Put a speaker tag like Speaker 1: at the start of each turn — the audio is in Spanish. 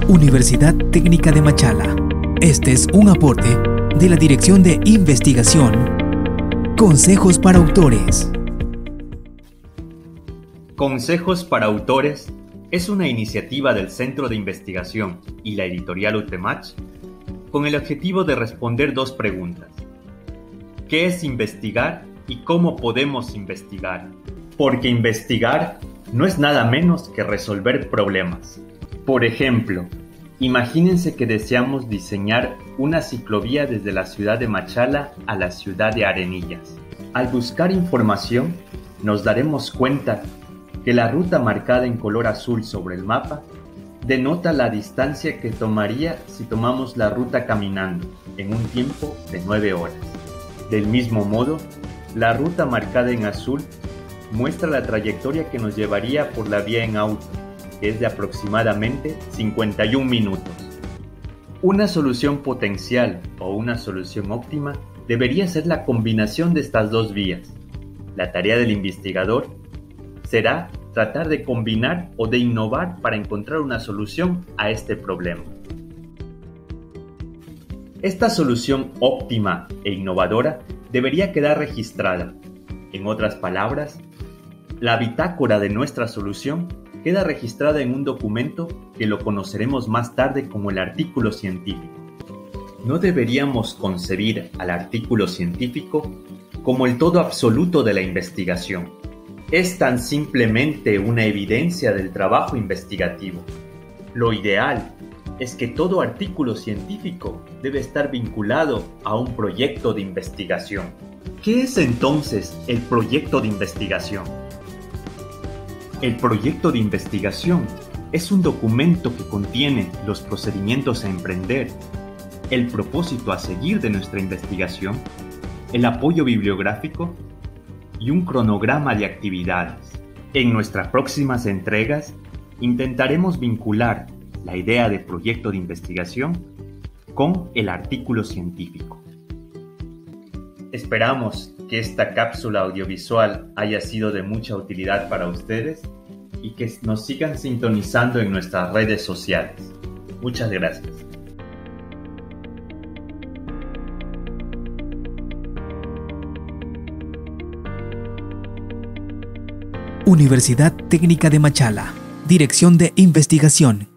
Speaker 1: Universidad Técnica de Machala. Este es un aporte de la Dirección de Investigación. Consejos para autores.
Speaker 2: Consejos para autores es una iniciativa del Centro de Investigación y la editorial UTEMACH con el objetivo de responder dos preguntas. ¿Qué es investigar y cómo podemos investigar? Porque investigar no es nada menos que resolver problemas. Por ejemplo, imagínense que deseamos diseñar una ciclovía desde la ciudad de Machala a la ciudad de Arenillas. Al buscar información, nos daremos cuenta que la ruta marcada en color azul sobre el mapa denota la distancia que tomaría si tomamos la ruta caminando en un tiempo de 9 horas. Del mismo modo, la ruta marcada en azul muestra la trayectoria que nos llevaría por la vía en auto, que es de aproximadamente 51 minutos. Una solución potencial o una solución óptima debería ser la combinación de estas dos vías. La tarea del investigador será tratar de combinar o de innovar para encontrar una solución a este problema. Esta solución óptima e innovadora debería quedar registrada. En otras palabras, la bitácora de nuestra solución queda registrada en un documento que lo conoceremos más tarde como el artículo científico. No deberíamos concebir al artículo científico como el todo absoluto de la investigación. Es tan simplemente una evidencia del trabajo investigativo. Lo ideal es que todo artículo científico debe estar vinculado a un proyecto de investigación. ¿Qué es entonces el proyecto de investigación? El proyecto de investigación es un documento que contiene los procedimientos a emprender, el propósito a seguir de nuestra investigación, el apoyo bibliográfico y un cronograma de actividades. En nuestras próximas entregas intentaremos vincular la idea de proyecto de investigación con el artículo científico. Esperamos que esta cápsula audiovisual haya sido de mucha utilidad para ustedes y que nos sigan sintonizando en nuestras redes sociales. Muchas gracias.
Speaker 1: Universidad Técnica de Machala. Dirección de Investigación.